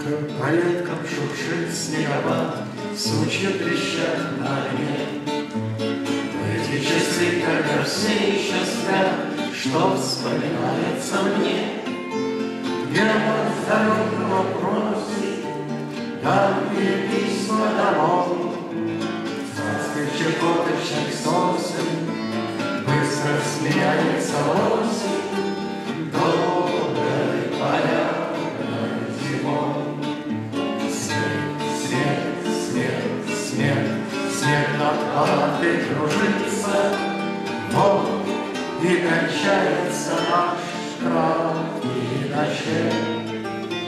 Порядком шуршит снегопад, сучья трещат на огне. В эти часы, когда все еще спят, что вспоминается мне? Я по дорогам вопросе, давние письма домой. Царских чекоточных сосен быстро сменяется осень, доброй полярной зимой. Снег над палатой кружится, вот и кончается наш краткий ночлег.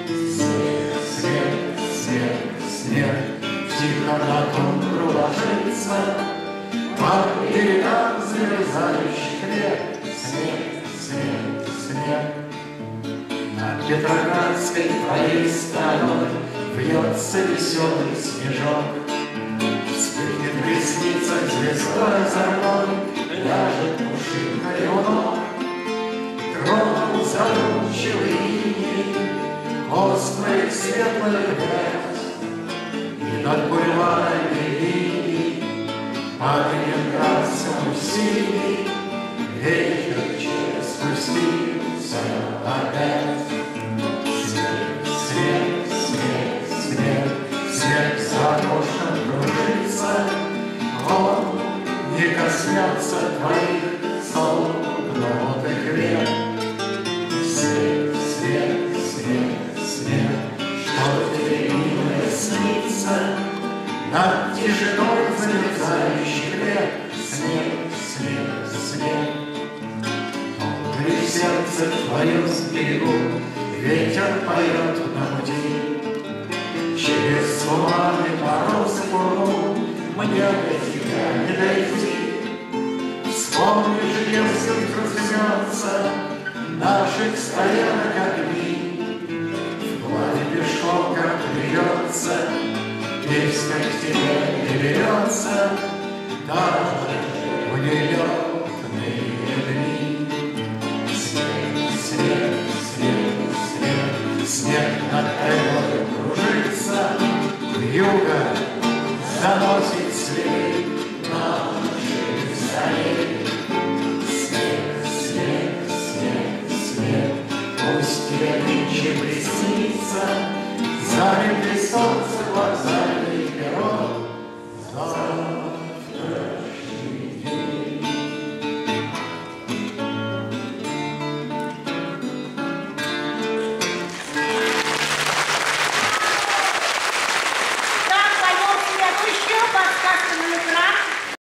Снег тихо на тундру ложится, по берегам замерзающих рек. Снег. Над Петроградской твоей стороной вьется веселый снежок. Вспыхнет в ресницах звездой озорной, ляжет пушинкой у ног. Тронул задумчивый иней острых светлых гряз, и над бульварами линий по ленинградскому синий вечер спустился опять. Снег за окошком кружится, он не коснется твоих согнутых век. Снег, что тебе милое снится над тишиной замерзающих рек. Снег. При сердце твоем берегу ветер поет на пути. Через туманный мороз и бурну мне до тебя не дойти. Вспомнишь, если развернется наших стоянок огни, в пламя пешком, как льется, песня к тебе не берется, даже в нелетные дни. Снег над Эльбой кружится, вьюга заносит след наших солей. Снег, пусть тебе нынче приснится, залитый солнце глаза.